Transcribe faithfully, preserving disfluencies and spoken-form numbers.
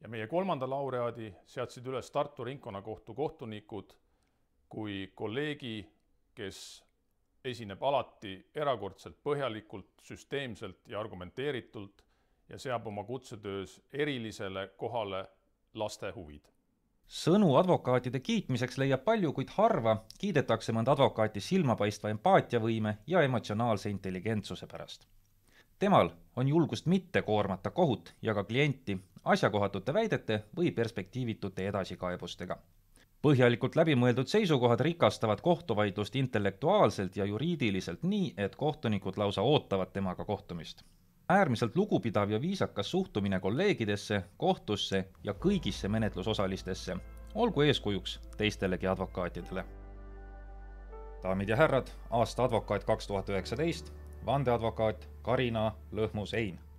ja meie kolmanda laureaadi seadsid üles Tartu ringkonnakohtu kohtunikud kui kolleegi, kes esineb alati erakordselt põhjalikult, süsteemselt ja argumenteeritult ja seab oma kutsetöös erilisele kohale laste huvid. Sõnu advokaatide kiitmiseks leiab palju, kuid harva kiidetakse mõnd advokaati silmapaistva empaatiavõime ja emotsionaalse intelligentsuse pärast. Temal on julgust mitte koormata kohut ja ka klienti asjakohatute väidete või perspektiivitute edasikaebustega. Põhjalikult läbimõeldud seisukohad rikastavad kohtuvaidlust intellektuaalselt ja juriidiliselt nii, et kohtunikud lausa ootavad temaga kohtumist. Äärmiselt lugupidav ja viisakas suhtumine kolleegidesse, kohtusse ja kõigisse menetlusosalistesse, olgu eeskujuks teistelegi advokaatidele. Daamid ja härrad, aasta advokaat kaks tuhat üheksateist, vandeadvokaat Karina Lõhmus-Ein.